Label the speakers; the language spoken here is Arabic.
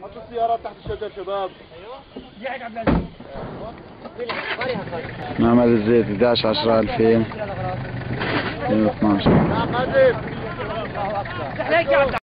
Speaker 1: حطوا السيارات تحت الشجر شباب.
Speaker 2: قاعد عبد العزيز.
Speaker 3: معمل الزيت 11/10/2012.